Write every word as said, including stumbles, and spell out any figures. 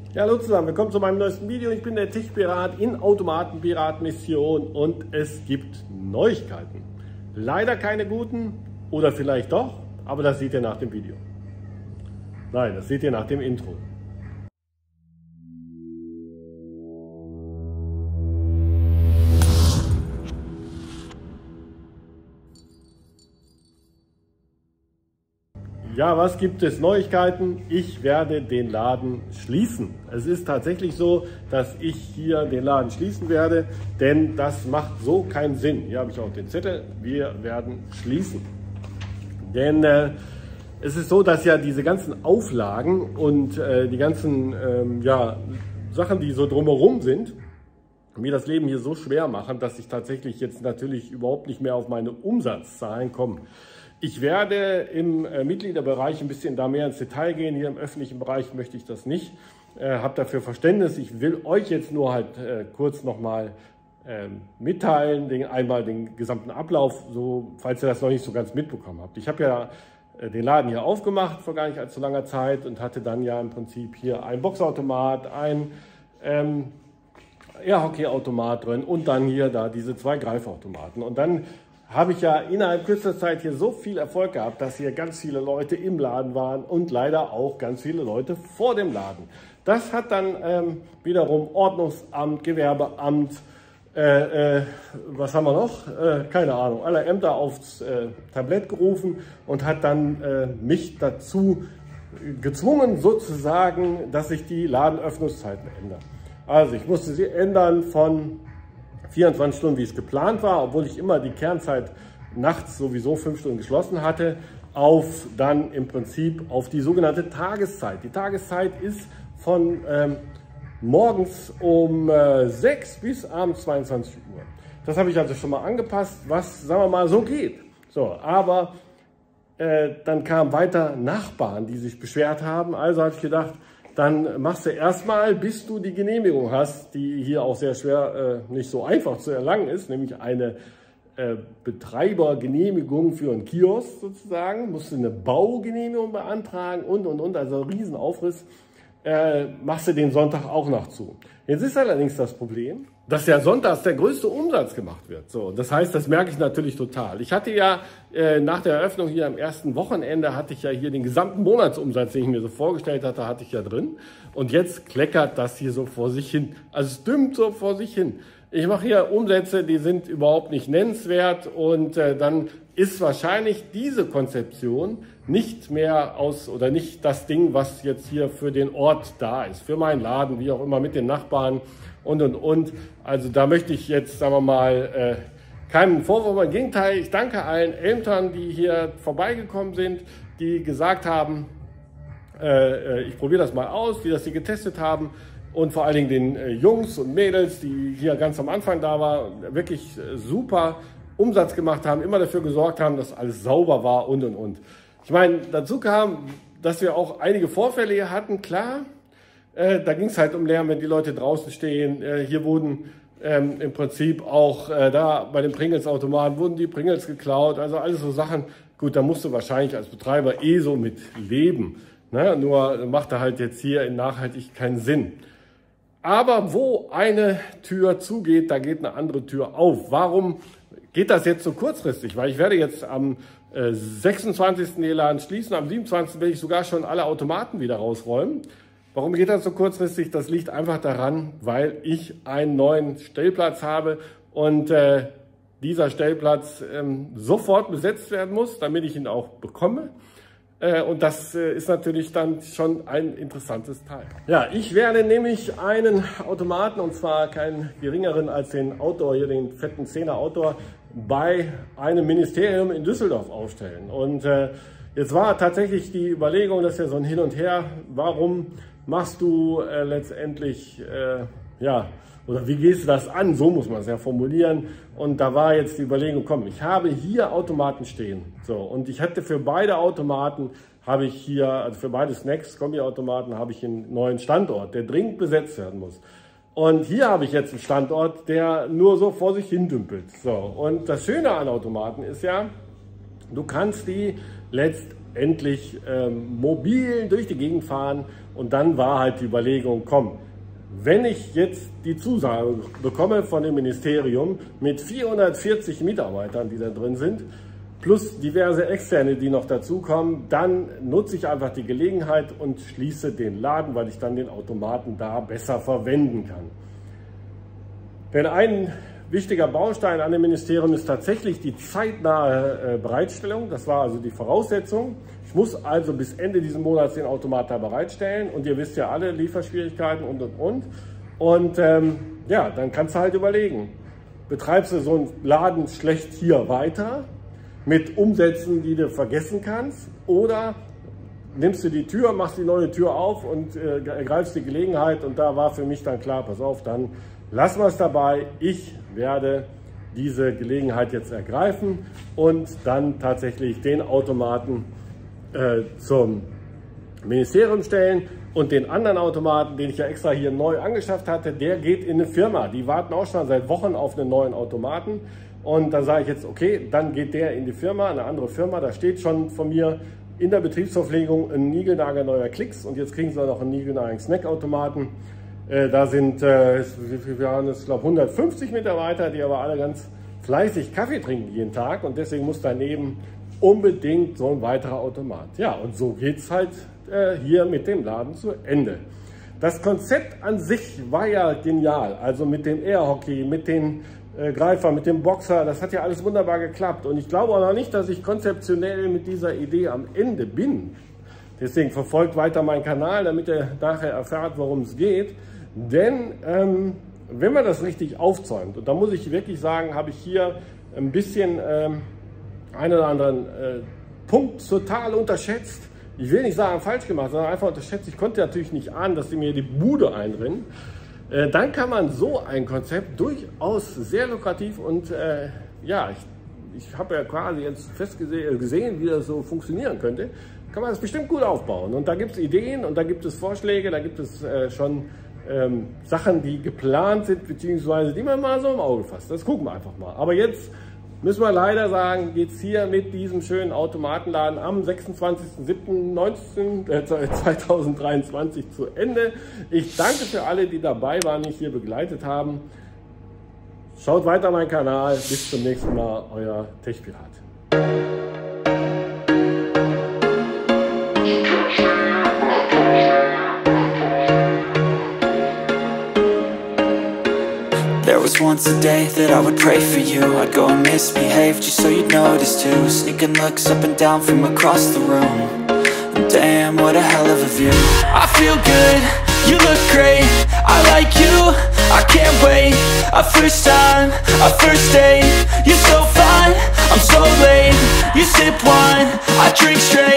Ja, hallo zusammen, willkommen zu meinem neuesten Video. Ich bin der Tech-Pirat in Automatenpirat-Mission und es gibt Neuigkeiten. Leider keine guten oder vielleicht doch, aber das seht ihr nach dem Video. Nein, das seht ihr nach dem Intro. Ja, was gibt es Neuigkeiten? Ich werde den Laden schließen. Es ist tatsächlich so, dass ich hier den Laden schließen werde, denn das macht so keinen Sinn. Hier habe ich auch den Zettel. Wir werden schließen. Denn äh, es ist so, dass ja diese ganzen Auflagen und äh, die ganzen ähm, ja, Sachen, die so drumherum sind, mir das Leben hier so schwer machen, dass ich tatsächlich jetzt natürlich überhaupt nicht mehr auf meine Umsatzzahlen komme. Ich werde im äh, Mitgliederbereich ein bisschen da mehr ins Detail gehen. Hier im öffentlichen Bereich möchte ich das nicht. Äh, Habt dafür Verständnis. Ich will euch jetzt nur halt äh, kurz nochmal äh, mitteilen, den, einmal den gesamten Ablauf, so, falls ihr das noch nicht so ganz mitbekommen habt. Ich habe ja äh, den Laden hier aufgemacht vor gar nicht allzu langer Zeit und hatte dann ja im Prinzip hier ein Boxautomat, ein ähm, Air-Hockey-Automat drin und dann hier da diese zwei Greifautomaten. Und dann habe ich ja innerhalb kürzester Zeit hier so viel Erfolg gehabt, dass hier ganz viele Leute im Laden waren und leider auch ganz viele Leute vor dem Laden. Das hat dann ähm, wiederum Ordnungsamt, Gewerbeamt, äh, äh, was haben wir noch? Äh, keine Ahnung, alle Ämter aufs äh, Tablett gerufen und hat dann äh, mich dazu gezwungen, sozusagen, dass ich die Ladenöffnungszeiten ändere. Also ich musste sie ändern von vierundzwanzig Stunden, wie es geplant war, obwohl ich immer die Kernzeit nachts sowieso fünf Stunden geschlossen hatte, auf dann im Prinzip auf die sogenannte Tageszeit. Die Tageszeit ist von ähm, morgens um äh, sechs bis abends zweiundzwanzig Uhr. Das habe ich also schon mal angepasst, was, sagen wir mal, so geht. So, aber äh, dann kamen weiter Nachbarn, die sich beschwert haben. Also habe ich gedacht, dann machst du erstmal, bis du die Genehmigung hast, die hier auch sehr schwer, äh, nicht so einfach zu erlangen ist, nämlich eine äh, Betreibergenehmigung für einen Kiosk sozusagen, musst du eine Baugenehmigung beantragen und, und, und, also Riesenaufriss, äh, machst du den Sonntag auch noch zu. Jetzt ist allerdings das Problem, dass ja sonntags der größte Umsatz gemacht wird. So, das heißt, das merke ich natürlich total. Ich hatte ja äh, nach der Eröffnung hier am ersten Wochenende, hatte ich ja hier den gesamten Monatsumsatz, den ich mir so vorgestellt hatte, hatte ich ja drin. Und jetzt kleckert das hier so vor sich hin. Also es dümmt so vor sich hin. Ich mache hier Umsätze, die sind überhaupt nicht nennenswert und äh, dann ist wahrscheinlich diese Konzeption nicht mehr aus oder nicht das Ding, was jetzt hier für den Ort da ist, für meinen Laden, wie auch immer mit den Nachbarn und und und. Also da möchte ich jetzt, sagen wir mal, äh, keinen Vorwurf, im Gegenteil, ich danke allen Ämtern, die hier vorbeigekommen sind, die gesagt haben, äh, ich probiere das mal aus, die das hier getestet haben. Und vor allen Dingen den äh, Jungs und Mädels, die hier ganz am Anfang da waren, wirklich äh, super Umsatz gemacht haben, immer dafür gesorgt haben, dass alles sauber war und und und. Ich meine, dazu kam, dass wir auch einige Vorfälle hier hatten, klar. Äh, da ging es halt um Lärm, wenn die Leute draußen stehen. Äh, hier wurden ähm, im Prinzip auch äh, da bei den Pringles-Automaten wurden die Pringles geklaut. Also alles so Sachen. Gut, da musst du wahrscheinlich als Betreiber eh so mit leben. Ne? Nur macht er halt jetzt hier in nachhaltig keinen Sinn. Aber wo eine Tür zugeht, da geht eine andere Tür auf. Warum geht das jetzt so kurzfristig? Weil ich werde jetzt am äh, sechsundzwanzigsten den Laden schließen, am siebenundzwanzigsten werde ich sogar schon alle Automaten wieder rausräumen. Warum geht das so kurzfristig? Das liegt einfach daran, weil ich einen neuen Stellplatz habe und äh, dieser Stellplatz ähm, sofort besetzt werden muss, damit ich ihn auch bekomme. Und das ist natürlich dann schon ein interessantes Teil. Ja, ich werde nämlich einen Automaten, und zwar keinen geringeren als den Outdoor, hier den fetten Zehner Outdoor, bei einem Ministerium in Düsseldorf aufstellen. Und äh, jetzt war tatsächlich die Überlegung, das ist ja so ein Hin und Her, warum machst du äh, letztendlich, äh, ja, oder wie gehst du das an? So muss man es ja formulieren. Und da war jetzt die Überlegung, komm, ich habe hier Automaten stehen. So, und ich hatte für beide Automaten, habe ich hier, also für beide Snacks, Kombi-Automaten, habe ich einen neuen Standort, der dringend besetzt werden muss. Und hier habe ich jetzt einen Standort, der nur so vor sich hin dümpelt. So, und das Schöne an Automaten ist ja, du kannst die letztendlich ähm, mobil durch die Gegend fahren Und dann war halt die Überlegung, komm, wenn ich jetzt die Zusage bekomme von dem Ministerium mit vierhundertvierzig Mitarbeitern, die da drin sind, plus diverse Externe, die noch dazukommen, dann nutze ich einfach die Gelegenheit und schließe den Laden, weil ich dann den Automaten da besser verwenden kann. Denn ein wichtiger Baustein an dem Ministerium ist tatsächlich die zeitnahe Bereitstellung. Das war also die Voraussetzung. Ich muss also bis Ende dieses Monats den Automat da bereitstellen. Und ihr wisst ja alle, Lieferschwierigkeiten und, und, und. Und ähm, ja, dann kannst du halt überlegen, betreibst du so einen Laden schlecht hier weiter mit Umsätzen, die du vergessen kannst, oder nimmst du die Tür, machst die neue Tür auf und äh, ergreifst die Gelegenheit. Und da war für mich dann klar, pass auf, dann lassen wir es dabei. Ich werde diese Gelegenheit jetzt ergreifen und dann tatsächlich den Automaten äh, zum Ministerium stellen. Und den anderen Automaten, den ich ja extra hier neu angeschafft hatte, der geht in eine Firma. Die warten auch schon seit Wochen auf einen neuen Automaten. Und dann sage ich jetzt, okay, dann geht der in die Firma, eine andere Firma. Da steht schon von mir in der Betriebsverpflegung ein niegelnagelneuer Klicks. Und jetzt kriegen sie noch einen niegelnageln Snackautomaten. Äh, da sind, äh, wir haben jetzt, glaube ich, hundertfünfzig Mitarbeiter, die aber alle ganz fleißig Kaffee trinken jeden Tag. Und deswegen muss daneben unbedingt so ein weiterer Automat. Ja, und so geht es halt äh, hier mit dem Laden zu Ende. Das Konzept an sich war ja genial. Also mit dem Airhockey, mit den äh, Greifer, mit dem Boxer, das hat ja alles wunderbar geklappt. Und ich glaube auch noch nicht, dass ich konzeptionell mit dieser Idee am Ende bin. Deswegen verfolgt weiter meinen Kanal, damit ihr nachher erfahrt, worum es geht. Denn ähm, wenn man das richtig aufzäumt, und da muss ich wirklich sagen, habe ich hier ein bisschen ähm, einen oder anderen äh, Punkt total unterschätzt. Ich will nicht sagen falsch gemacht, sondern einfach unterschätzt. Ich konnte natürlich nicht ahnen, dass sie mir die Bude einrennen. Äh, dann kann man so ein Konzept durchaus sehr lukrativ und äh, ja, ich, ich habe ja quasi jetzt fest gesehen, wie das so funktionieren könnte. Kann man das bestimmt gut aufbauen. Und da gibt es Ideen und da gibt es Vorschläge, da gibt es äh, schon ähm, Sachen, die geplant sind, beziehungsweise die man mal so im Auge fasst. Das gucken wir einfach mal. Aber jetzt müssen wir leider sagen, geht es hier mit diesem schönen Automatenladen am sechsundzwanzigsten siebten zweitausenddreiundzwanzig zu Ende. Ich danke für alle, die dabei waren, mich hier begleitet haben. Schaut weiter meinen Kanal. Bis zum nächsten Mal, euer Techpirat. There was once a day that I would pray for you. I'd go and misbehave just so you'd notice too. Sneaking looks up and down from across the room. And damn, what a hell of a view. I feel good, you look great. I like you, I can't wait. A first time, a first date. You're so fine, I'm so late. You sip wine, I drink straight.